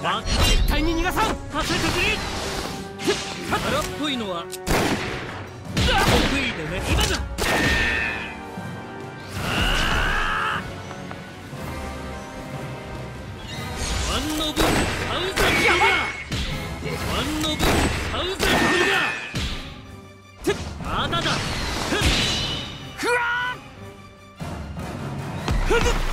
絶対に逃がさん。させてくれ。空っぽいのは得意でね。今だ。ワンノブサウザンドだ。ワンノブサウザンドだ。まだだ。ふわっ。